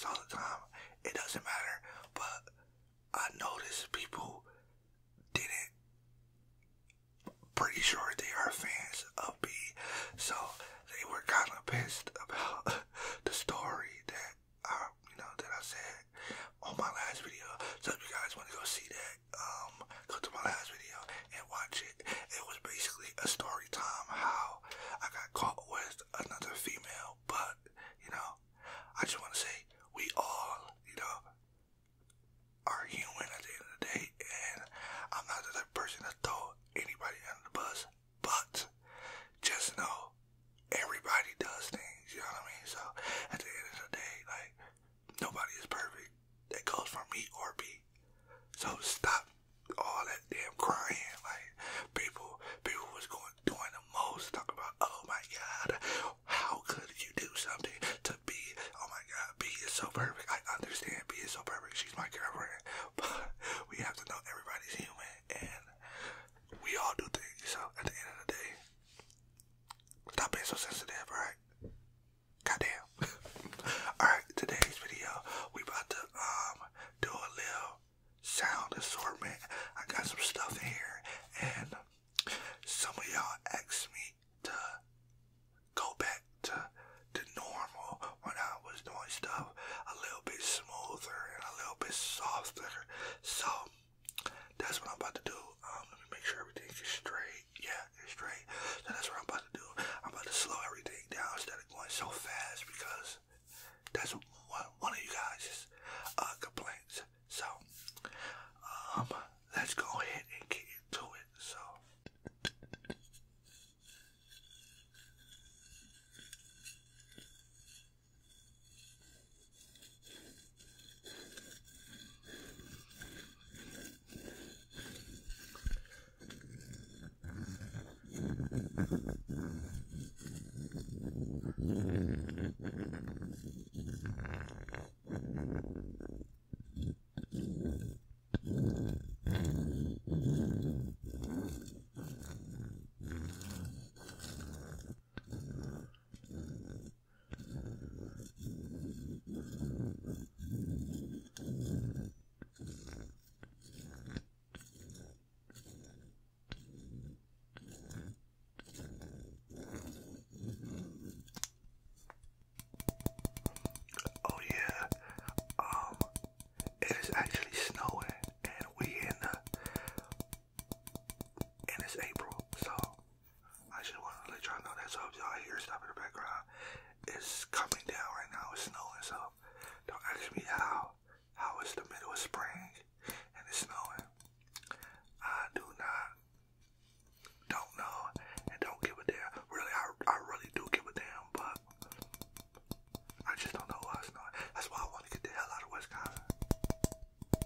fans all the time. It doesn't matter, but I noticed people didn't, pretty sure they are fans of B, so they were kind of pissed about the story that that I said on my last video. So if you guys want to go see that, go to my last video and watch it. It was basically a story time how I got caught with another female, but I just want to say we all, are human at the end of the day, and I'm not the type of person to throw anybody under the bus, but just know everybody does things, you know what I mean? So at the end of the day, like, nobody is perfect. That goes for me or B. So stop all that damn crying. Like, people was doing the most, talk about, oh my god, how could you do something to B? Oh my god, B is so perfect. I understand B is so perfect. She's my girlfriend, but we have to know everybody's human, and we all do things. So at the end of the day, stop being so sensitive, alright? Goddamn. Alright, today's video, we about to do a little sound assortment. I got some stuff in here, and some of y'all asked me to go back to the normal when I was doing stuff a little bit smoother and a little bit softer. So that's what I'm about to do. Let me make sure everything is straight. Yeah, it's straight. So that's what I'm about to do. I'm about to slow everything down instead of going so fast, because that's one of you guys' complaints. So let's go ahead and get into it. So it is actually snowing, and it's April, so I just want to let y'all know that. So if y'all hear stuff in the background, it's coming down right now. It's snowing, so don't ask me how it's the middle of spring and it's snowing. I don't know, and don't give a damn. Really, I really do give a damn, but I just don't know why it's snowing. That's why I want to get the hell out of Wisconsin.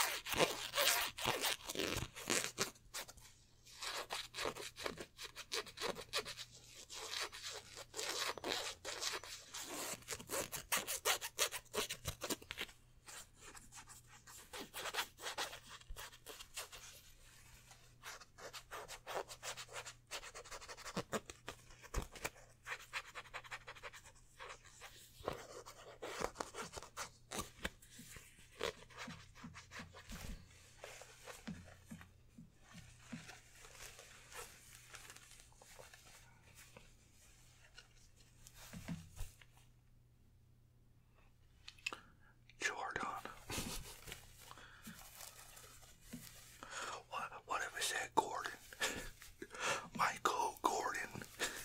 Jordan. What if it said Gordon? Michael Gordon.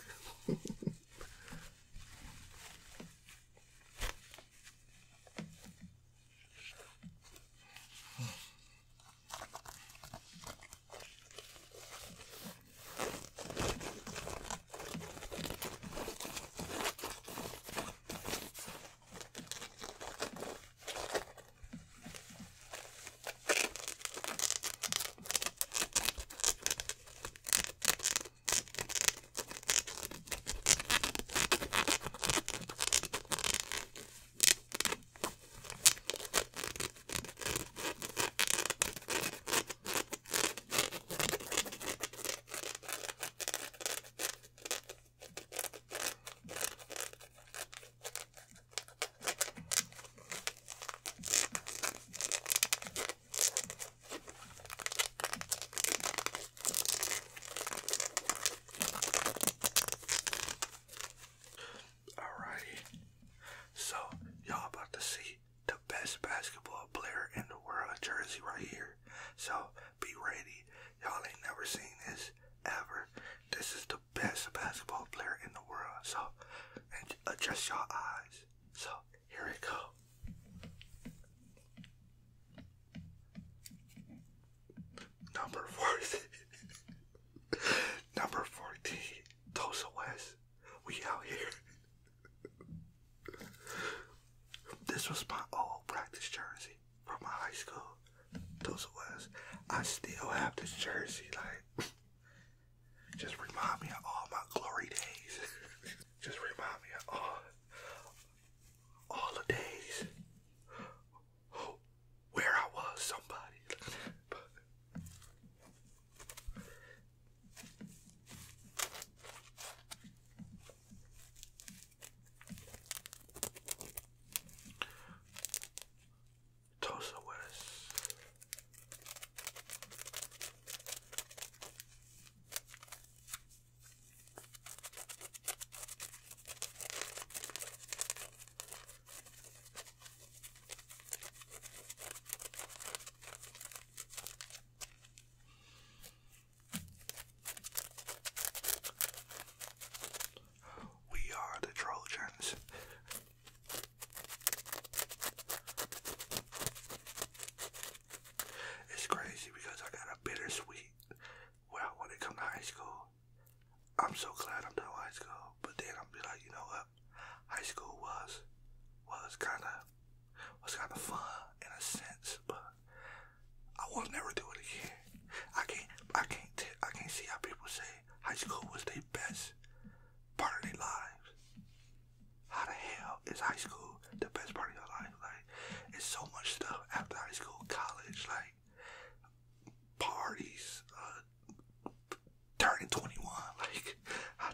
So, y'all about to see the best basketball player in the world jersey right here. So, be ready. Y'all ain't never seen this ever. This is the best basketball player in the world. So, adjust your eyes. So, here it go. Number 14. Number 14. Tulsa West. We out here. This was my old practice jersey from my high school. Tulsa West. I still have this jersey. Like, just remind me of all my glory days. Just remind me of all the days where I was somebody. Tulsa West. We are the Trojans. It's crazy because I got a bittersweet when it come to high school. I'm so glad I'm done with high school, but then I'm be like, you know what? High school was kind of fun in a sense, but I will never do it again. I can't see how people say high school was their best part of their lives. How the hell is high school the best part of your life? Like, it's so much stuff after high school, college, like parties, turning 21. Like, how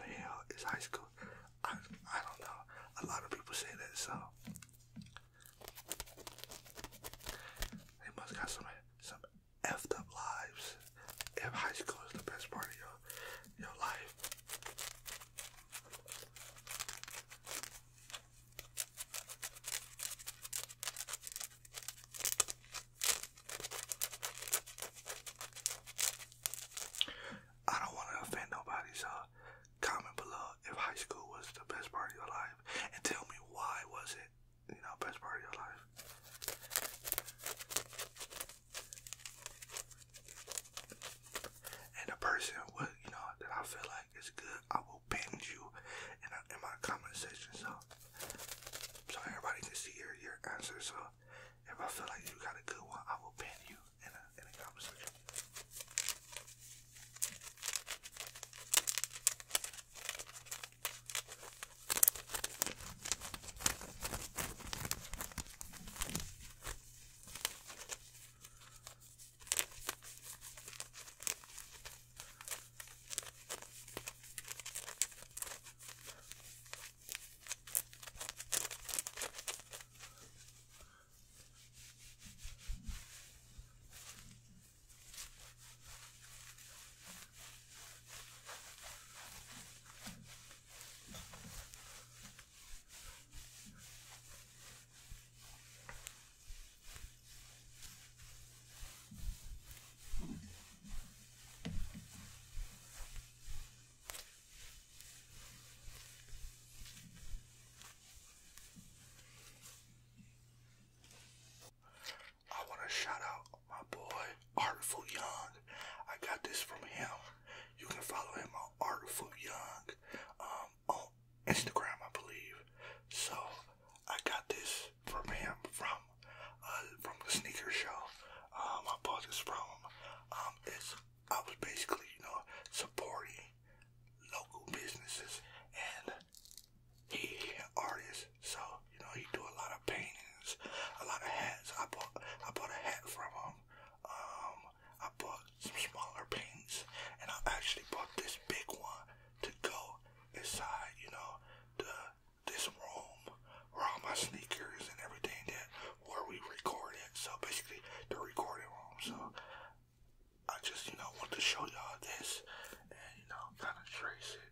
Artful Young. I got this from him. You can follow him on Artful Young on Instagram, I believe. So I got this from him from the sneaker show. I bought this from him. I was basically, supporting local businesses, and he an artist, so he do a lot of paintings, a lot of hats. I bought a hat from him. I bought some smaller paints, and I actually bought this big one to go inside, this room where all my sneakers and everything where we recorded. So basically the recording room. So I just, want to show y'all this and, kind of trace it.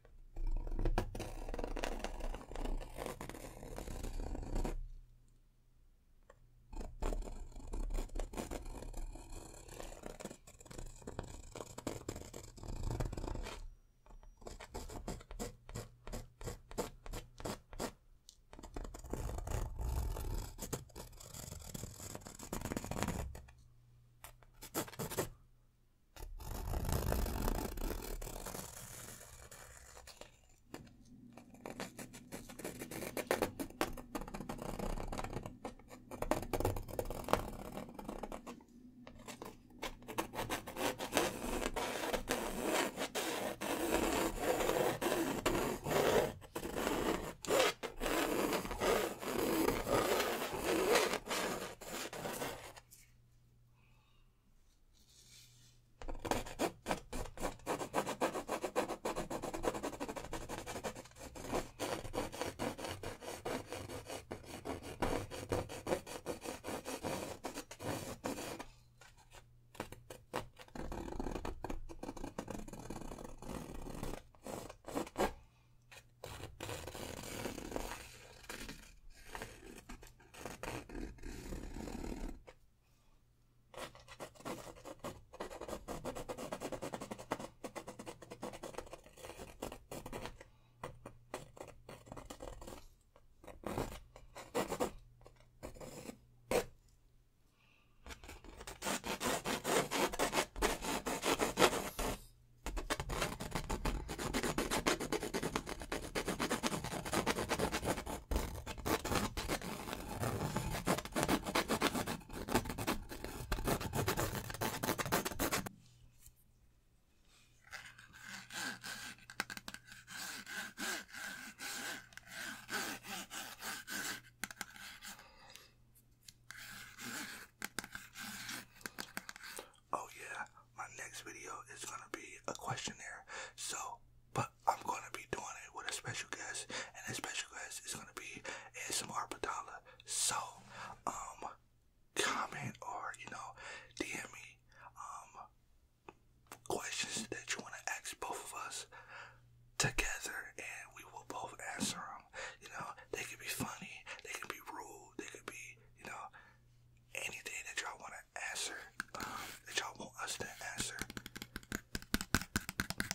Video is going to be a questionnaire, but I'm going to be doing it with a special guest, and that special guest is going to be ASMR Batala. So comment or DM me questions that you want to ask both of us together, and we will both answer them. They could be funny, they could be rude, they could be anything that y'all want to answer, that y'all want us to answer.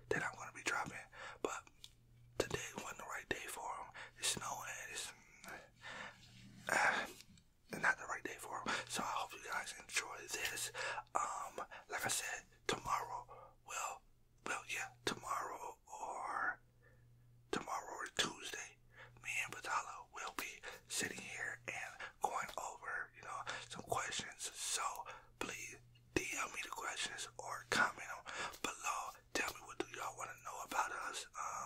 that I'm gonna be dropping. But today wasn't the right day for them. It's snowing. It's not the right day for them. So I hope you guys enjoy this. Like I said, tomorrow. Well, yeah, tomorrow or Tuesday, me and Batala will be sitting here and going over, some questions. So please DM me the questions or comment them below. Tell me what do y'all want to know about us.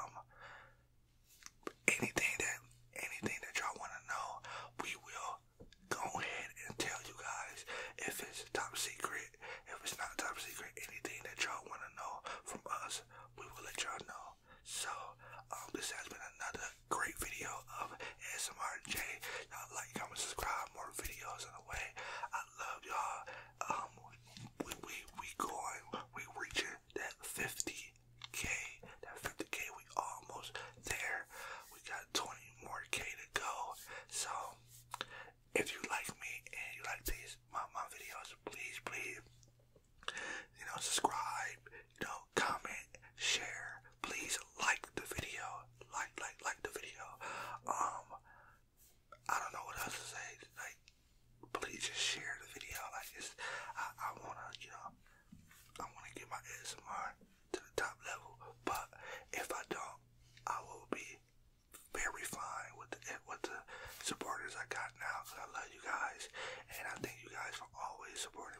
Anything that y'all want to know, we will go ahead and tell you guys. If it's top secret, if it's not top secret, anything that y'all want to know from us, we will let y'all know. So, this has been another great video of ASMR J. Y'all like, comment, subscribe, more videos on the way. I love y'all. We reaching that 50K. That 50K, we almost there. We got 20 more K to go. So, if you like me and you like these, my videos, please, subscribe, comment, share. Please like the video. Like the video. I don't know what else to say. Like, please just share the video. Like, I wanna get my ASMR to the top level. But if I don't, I will be very fine with the supporters I got now. Cause I love you guys, and I thank you guys for always supporting